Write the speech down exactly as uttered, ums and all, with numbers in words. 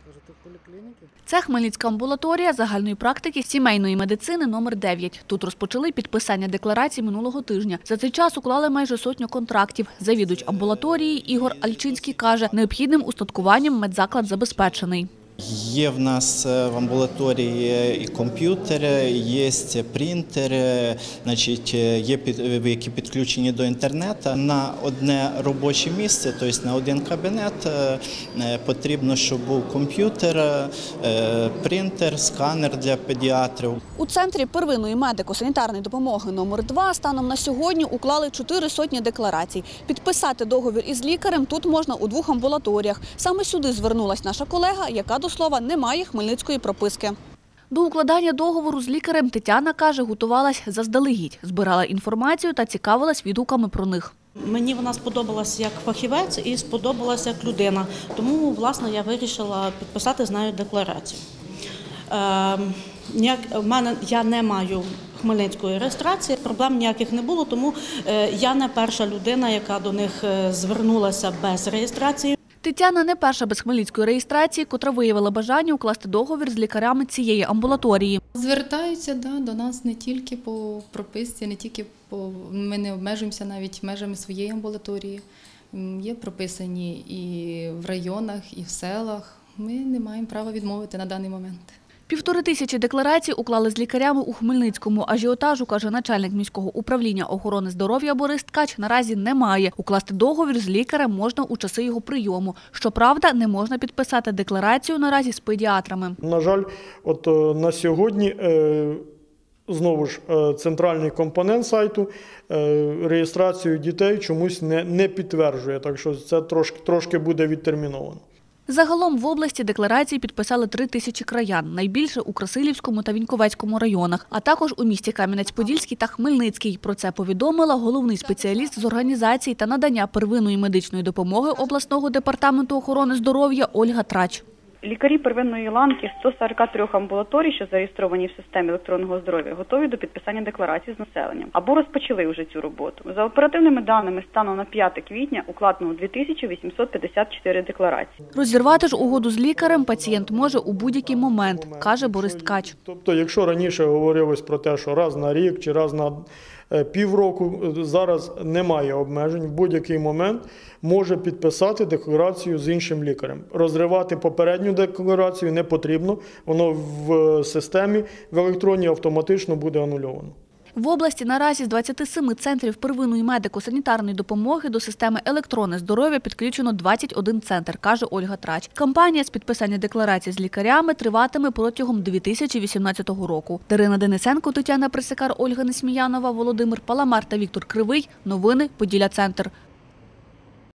Це Хмельницька амбулаторія загальної практики сімейної медицини номер дев'ять. Тут розпочали підписання декларацій минулого тижня. За цей час уклали майже сотню контрактів. Завідувач амбулаторії Ігор Альчинський каже, необхідним устаткуванням медзаклад забезпечений. Є в нас в амбулаторії і комп'ютери, є принтери, значить, є, які підключені до інтернету. На одне робоче місце, тобто на один кабінет, потрібно, щоб був комп'ютер, принтер, сканер для педіатрів. У центрі первинної медико-санітарної допомоги номер два станом на сьогодні уклали чотири сотні декларацій. Підписати договір із лікарем тут можна у двох амбулаторіях. Саме сюди звернулась наша колега, яка, до слова, не має хмельницької прописки. До укладання договору з лікарем Тетяна, каже, готувалась заздалегідь, збирала інформацію та цікавилась відгуками про них. Мені вона сподобалась як фахівець і сподобалась як людина, тому, власне, я вирішила підписати з нею декларацію. Е, ніяк, в мене, я не маю хмельницької реєстрації, проблем ніяких не було, тому е, я не перша людина, яка до них звернулася без реєстрації. Тетяна не перша без хмельницької реєстрації, котра виявила бажання укласти договір з лікарями цієї амбулаторії. Звертаються да, до нас не тільки по прописці, не тільки по ми не обмежуємося навіть межами своєї амбулаторії. Є прописані і в районах, і в селах. Ми не маємо права відмовити на даний момент. Півтори тисячі декларацій уклали з лікарями у Хмельницькому. Ажіотажу, каже начальник міського управління охорони здоров'я Борис Ткач, наразі немає. Укласти договір з лікарем можна у часи його прийому. Щоправда, не можна підписати декларацію наразі з педіатрами. На жаль, от на сьогодні, знову ж, центральний компонент сайту реєстрацію дітей чомусь не, не підтверджує, так що це трошки, трошки буде відтерміновано. Загалом в області декларації підписали три тисячі краян, найбільше у Красилівському та Віньковецькому районах, а також у місті Кам'янець-Подільський та Хмельницький. Про це повідомила головний спеціаліст з організації та надання первинної медичної допомоги обласного департаменту охорони здоров'я Ольга Трач. Лікарі первинної ланки сто сорок три амбулаторій, що зареєстровані в системі електронного здоров'я, готові до підписання декларацій з населенням або розпочали вже цю роботу. За оперативними даними, станом на п'яте квітня укладено дві тисячі вісімсот п'ятдесят чотири декларації. Розірвати ж угоду з лікарем пацієнт може у будь-який момент, каже Борис Ткач. Тобто, якщо раніше говорилось про те, що раз на рік чи раз на півроку, зараз немає обмежень, в будь-який момент може підписати декларацію з іншим лікарем. Розривати попередню декларацію не потрібно, воно в системі, в електронній автоматично буде анульовано. В області наразі з двадцяти семи центрів первинної медико-санітарної допомоги до системи електронне здоров'я підключено двадцять один центр, каже Ольга Трач. Кампанія з підписання декларацій з лікарями триватиме протягом дві тисячі вісімнадцятого року. Дарина Денисенко, Тетяна Присикар, Ольга Несміянова, Володимир Паламар та Віктор Кривий. Новини Поділля Центр.